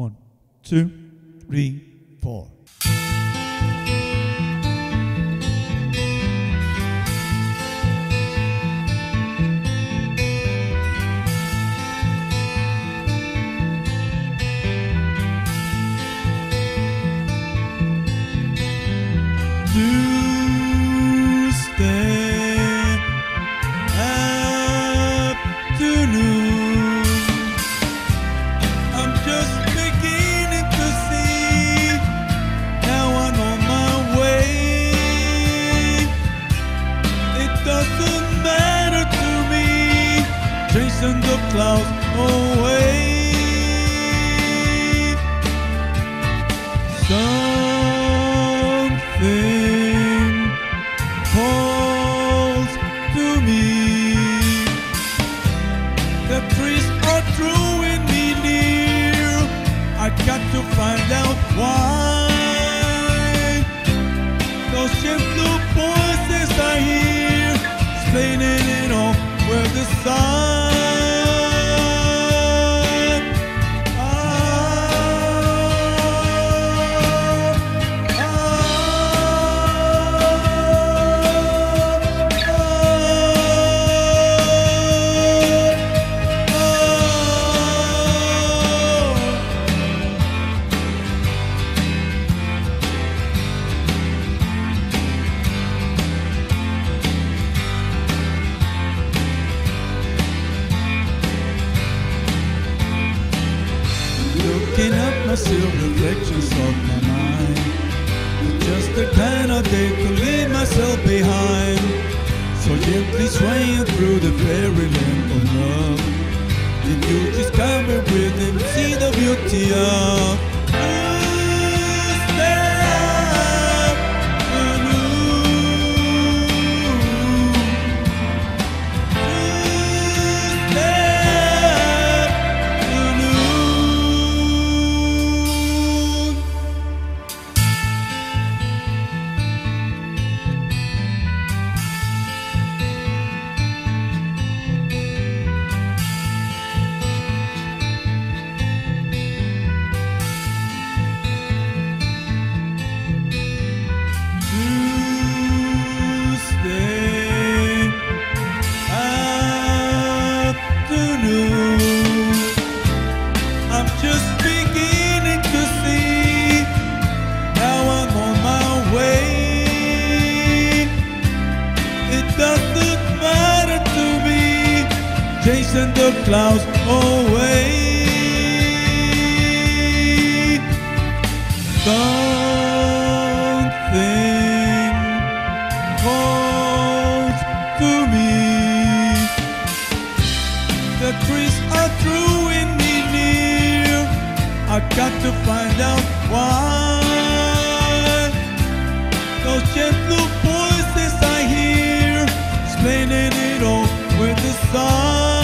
1, 2, 3, 4. Tuesday afternoon, I'm just beginning to see. Now I'm on my way. It doesn't matter to me, chasing the clouds away. Something calls to me. The trees are drawing me near. I got to find out why. Those gentle voices I hear, explaining it all where the sun. Looking up, I see reflections of my mind. Just the kind of day to leave myself behind. So gently swaying through the fairyland of love. If you discover rhythm, see the beauty of Tuesday afternoon. I'm just beginning to see. Now I'm on my way. It doesn't matter to me, chasing the clouds away. Something calls to me. The trees are drawing me near. I got to find out why. Those gentle voices I hear, explaining it all with the sun.